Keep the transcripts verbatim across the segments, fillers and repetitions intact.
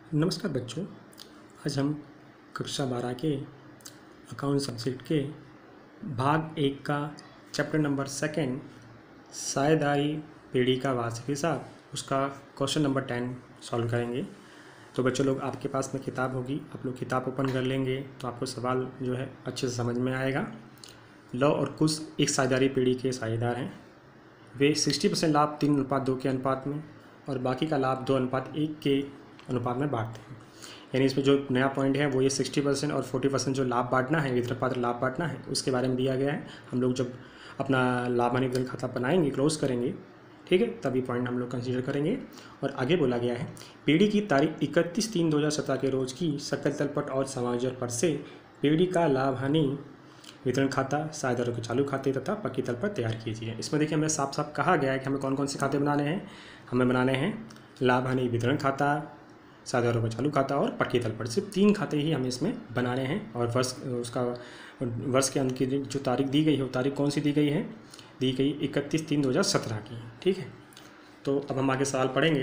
नमस्कार बच्चों, आज हम कक्षा बारह के अकाउंट सब्जेक्ट के भाग एक का चैप्टर नंबर सेकंड साझेदारी पीढ़ी का वार्षिक हिसाब उसका क्वेश्चन नंबर टेन सॉल्व करेंगे। तो बच्चों लोग आपके पास में किताब होगी, आप लोग किताब ओपन कर लेंगे तो आपको सवाल जो है अच्छे से समझ में आएगा। लव और कुश एक साझेदारी पीढ़ी के साझेदार हैं। वे सिक्सटी परसेंट लाभ तीन अनुपात दो के अनुपात में और बाकी का लाभ दो अनुपात एक के अनुपात में बांटते हैं। यानी इसमें जो नया पॉइंट है वो ये सिक्सटी परसेंट और फोर्टी परसेंट जो लाभ बांटना है, वितरण पात्र लाभ बांटना है, उसके बारे में दिया गया है। हम लोग जब अपना लाभ हानि वितरण खाता बनाएंगे, क्लोज करेंगे, ठीक है, तभी पॉइंट हम लोग कंसीडर करेंगे। और आगे बोला गया है, पीढ़ी की तारीख इकतीस तीन दो हज़ार सत्रह के रोज की सकल तलपट और समायोजन पर से पीढ़ी का लाभ हानि वितरण खाता साझेदारों के चालू खाते तथा पक्की तल पर तैयार कीजिए। इसमें देखिए हमें साफ साफ कहा गया है कि हमें कौन कौन से खाते बनाने हैं। हमें बनाने हैं लाभ हानि वितरण खाता, साझेदारों का चालू खाता और पक्की तल पर। सिर्फ तीन खाते ही हमें इसमें बनाने हैं। और वर्ष उसका वर्ष के अंत की जो तारीख दी गई है वो तारीख कौन सी दी गई है, दी गई इकतीस तीन दो हज़ार सत्रह की। ठीक है, तो अब हम आगे सवाल पढ़ेंगे।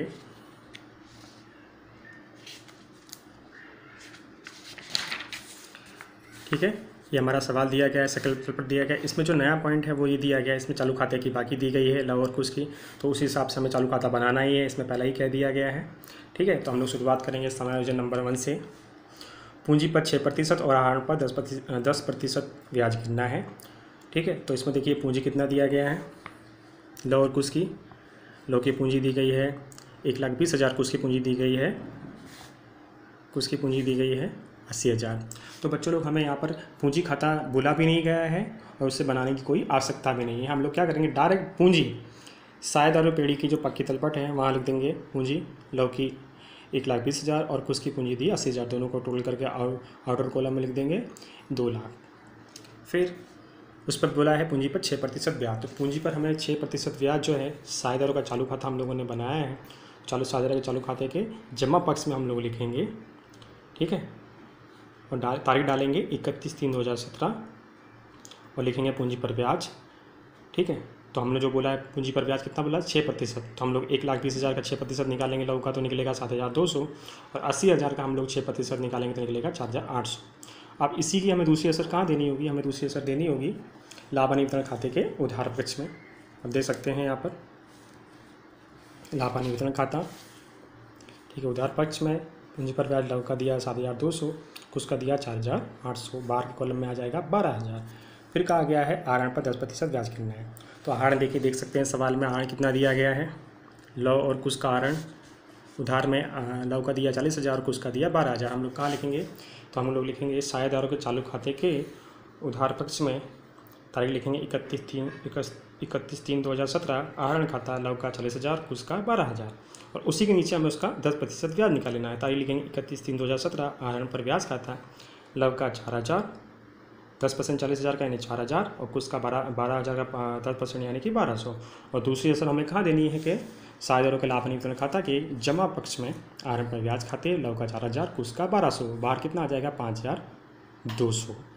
ठीक है, ये हमारा सवाल दिया गया है, सकल तलपट दिया गया है। इसमें जो नया पॉइंट है वो ये दिया गया है, इसमें चालू खाते की बाकी दी गई है लव और कुश की, तो उस हिसाब से हमें चालू खाता बनाना ही है, इसमें पहले ही कह दिया गया है। ठीक है, तो हम लोग शुरुआत करेंगे समायोजन नंबर वन से। पूंजी पर छः प्रतिशत और आहरण पर दस प्रतिशत दस प्रतिशत ब्याज गिनना है। ठीक है, तो इसमें देखिए पूंजी कितना दिया गया है लव और कुश की। लव की पूंजी दी गई है एक लाख बीस हज़ार, कुश की पूंजी दी गई है कुश की पूंजी दी गई है अस्सी हज़ार। तो बच्चों लोग हमें यहाँ पर पूंजी खाता बोला भी नहीं गया है और उससे बनाने की कोई आवश्यकता भी नहीं है। हम लोग क्या करेंगे, डायरेक्ट पूंजी साझेदारों पीढ़ी की जो पक्की तलपट है वहाँ लिख देंगे पूंजी लव की एक लाख बीस हज़ार और कुश की पूंजी दी अस्सी हज़ार, दोनों को टोटल करके आउटर कॉलम में लिख देंगे दो लाख। फिर उस पर बोला है पूंजी पर छः प्रतिशत ब्याज। तो पूंजी पर हमें छः प्रतिशत ब्याज जो है साझेदारों का चालू खाता हम लोगों ने बनाया है, चालू साझेदारों के चालू खाते के जमा पक्ष में हम लोग लिखेंगे। ठीक है, और डाल तारीख डालेंगे इकतीस तीन दो हज़ार सत्रह और लिखेंगे पूंजी पर ब्याज। ठीक है, तो हमने जो बोला है पूंजी पर ब्याज कितना बोला, छः प्रतिशत। तो हम लोग एक लाख बीस हज़ार का छः प्रतिशत निकालेंगे लव का तो निकलेगा सात हज़ार दो सौ, और अस्सी हज़ार का हम लोग छः प्रतिशत निकालेंगे तो निकलेगा चार हज़ार आठ सौ। अब इसी की हमें दूसरी असर कहाँ देनी होगी, हमें दूसरी असर देनी होगी लाभ हानि वितरण खाते के उधार पक्ष में। अब दे सकते हैं यहाँ पर लाभ हानि वितरण खाता। ठीक है, उधार पक्ष में पूंजी पर ब्याज लव का दिया सात हज़ार दो सौ, कुश का दिया चार हज़ार आठ सौ, बाहर के कॉलम में आ जाएगा बारह हज़ार। फिर कहा गया है आहरण पर दस प्रतिशत ब्याज गिनना है। तो आहरण देखिए देख सकते हैं सवाल में आहरण कितना दिया गया है, लव और कुश का आहरण उधार में लव का दिया चालीस हज़ार और कुश का दिया बारह हज़ार। हम लोग कहाँ लिखेंगे, तो हम लोग लिखेंगे साझेदारों के चालू खाते के उधार पक्ष में तारीख लिखेंगे इकतीस तीन इकतीस तीन दो हज़ार सत्रह, आहरण खाता लव का चालीस हज़ार कुश का बारह हज़ार, और उसी के नीचे हमें उसका दस प्रतिशत ब्याज निकाल लेना है। तारीख लिखेंगे इकतीस तीन दो हज़ार सत्रह, आहरण पर ब्याज खाता लव का चार हज़ार, दस परसेंट चालीस हज़ार का यानी चार हज़ार, और कुछ का बारह बारह हज़ार का दस परसेंट यानी कि बारह सौ। और दूसरी असर हमें कहाँ देनी है कि साझेदारों के लाभ हानि वितरण खाता के जमा पक्ष में आहरण पर ब्याज खाते लव का चार हज़ार, कुछ का बारह सौ, बाहर कितना आ जाएगा पाँच हज़ार दो सौ।